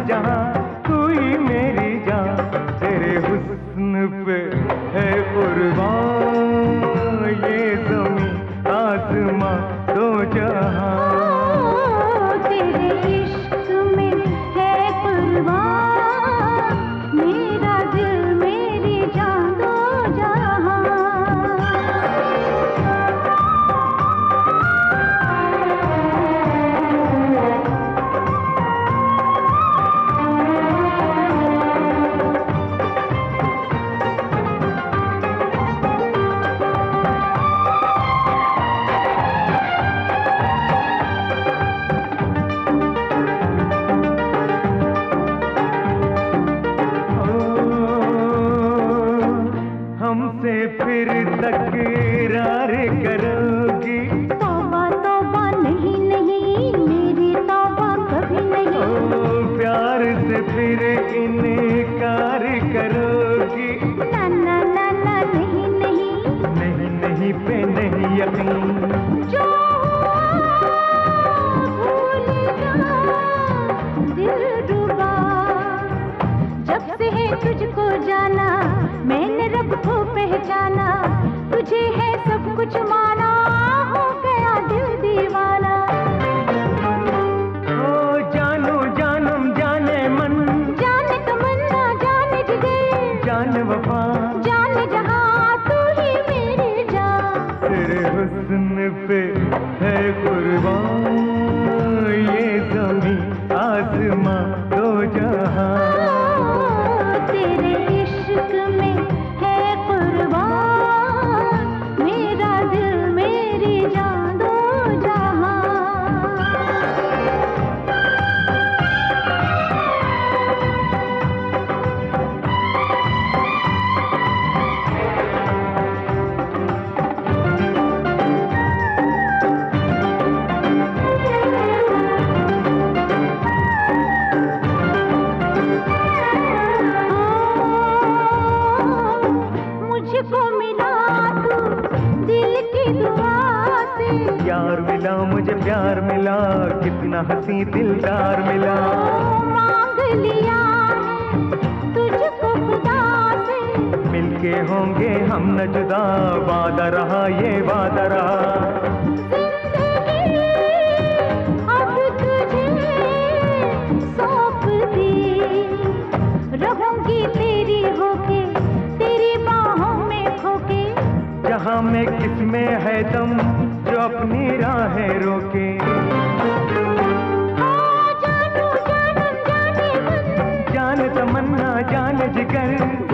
जहां, तू ही मेरी जान। तेरे हुस्न पे है कुर्बान ये ज़मीं आसमां दो जहां। तेरे इश्क में है कुर्बान मेरा दिल मेरी जान दो जहां। हमसे फिर तकरार करोगी? तौबा तौबा नहीं नहीं मेरी तौबा कभी नहीं। प्यार से फिर इनकार करोगी? ना ना ना ना नहीं नहीं नहीं नहीं पे नहीं यकीन। जो भूल जा दिलरुबा, जब से है तुझको जाना मैंने रब को पहचाना। तुझे है सब कुछ माना हो गया दिल दीवाना। ओ जानो जानम जाने मन, जाने तमन्ना जाने जिगर, जाने वफा, जाने जहां तू ही मेरी जान। तेरे हुस्न पे है कुर्बान ये ज़मीं आसमां दो जहां। तेरे इश्क में है कुर्बान मेरा दिल मेरी जान दो जहां। मुझको मिला तू दिल की दुआ से, यार मिला मुझे प्यार मिला, कितना हंसी दिलदार मिला। मांग लिया तुझको खुदा से, मिलके होंगे हम न जुदा, वादा रहा ये वादा रहा। जिंदगी अब तुझे सौंप दी, रहूंगी तेरी होके तेरी बाहों में खोके। जहां में किसमें है दम जो अपनी राहें रोके। जानू जानम जाने मन, जान तमन्ना जान जिगर,